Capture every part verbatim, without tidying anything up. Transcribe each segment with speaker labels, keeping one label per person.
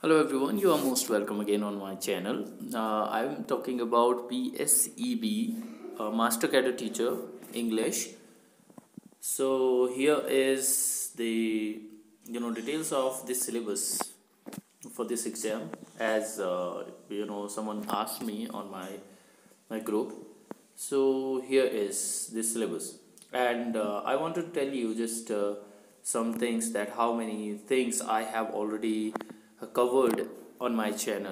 Speaker 1: Hello everyone, you are most welcome again on my channel. Uh, I am talking about P S E B, uh, Master Cadre Teacher English. So here is the you know details of this syllabus for this exam, as uh, you know someone asked me on my my group. So here is this syllabus, and uh, I want to tell you just uh, some things, that how many things I have already uh, covered on my channel.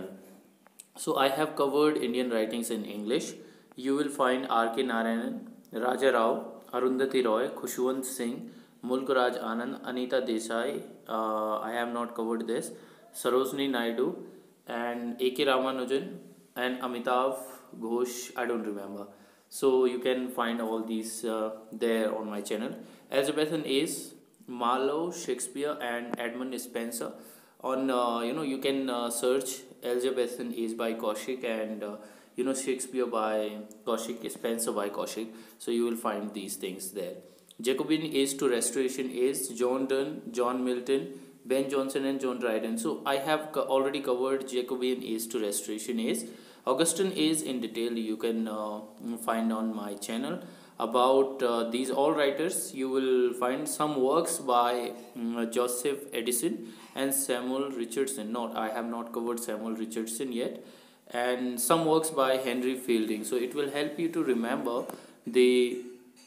Speaker 1: So I have covered Indian writings in English. You will find R K Narayanan, Raja Rao, Arundhati Roy, Khushwant Singh, Mulk Raj Anand, Anita Desai. Uh, I have not covered this. Sarojini Naidu and A K Ramanujan and Amitav Ghosh. I don't remember. So you can find all these uh, there on my channel. Elizabethan Ace, Marlowe, Shakespeare, and Edmund Spenser. On uh, you know you can uh, search Elizabethan Ace by Kaushik, and uh, you know Shakespeare by Kaushik, Spenser by Kaushik. So you will find these things there. Jacobean Age to Restoration Age, John Donne, John Milton, Ben Jonson, and John Dryden. So I have co already covered Jacobean Age to Restoration Age. Augustan Age in detail you can uh, find on my channel. About uh, these all writers, you will find some works by um, Joseph Addison and Samuel Richardson. Not, I have not covered Samuel Richardson yet. And some works by Henry Fielding. So it will help you to remember the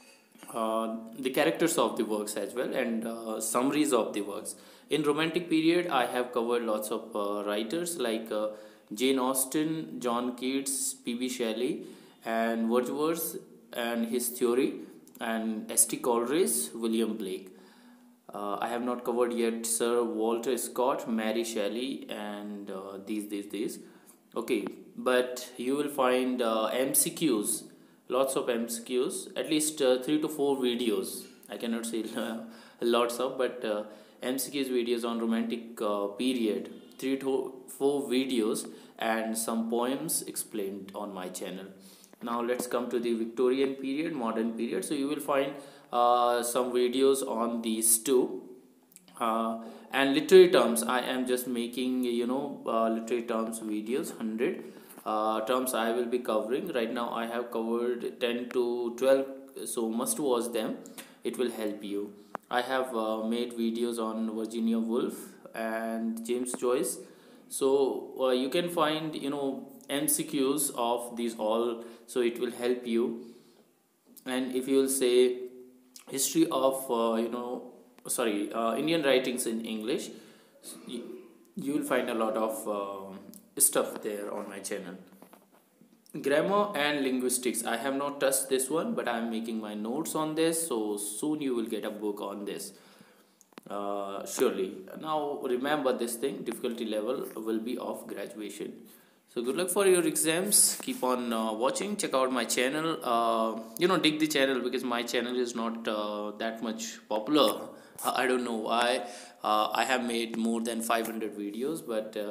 Speaker 1: uh, the characters of the works as well, and uh, summaries of the works. In Romantic period, I have covered lots of uh, writers like uh, Jane Austen, John Keats, P B Shelley, and Wordsworth and his theory, and S T Coleridge, William Blake. Uh, I have not covered yet Sir Walter Scott, Mary Shelley, and uh, these, these, these. Okay, but you will find uh, M C Qs, lots of M C Qs, at least uh, three to four videos. I cannot say uh, lots of, but uh, M C Qs videos on Romantic uh, period, three to four videos, and some poems explained on my channel. Now let's come to the Victorian period, modern period. So you will find uh, some videos on these two. Uh, and literary terms, I am just making you know uh, literary terms videos, one hundred uh, terms I will be covering. Right now I have covered ten to twelve, so must watch them. It will help you. I have uh, made videos on Virginia Woolf and James Joyce. So uh, you can find you know M C Qs of these all, so it will help you. And if you will say history of uh, you know sorry uh, Indian writings in English, you, you will find a lot of uh, stuff there on my channel. Grammar and linguistics, I have not touched this one, but I am making my notes on this, so soon you will get a book on this. Uh, surely. Now remember this thing, difficulty level will be of graduation. So good luck for your exams. Keep on uh, watching. Check out my channel. Uh, you know, dig the channel, because my channel is not uh, that much popular. I don't know why. Uh, I have made more than five hundred videos, but uh,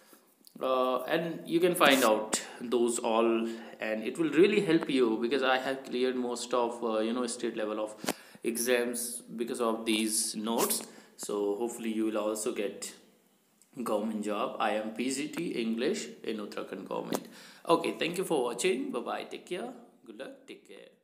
Speaker 1: uh, and you can find out those all, and it will really help you, because I have cleared most of uh, you know state level of exams because of these notes. So hopefully you will also get government job. I am P G T English in Uttarakhand government. Okay, thank you for watching. Bye bye, take care, good luck, take care.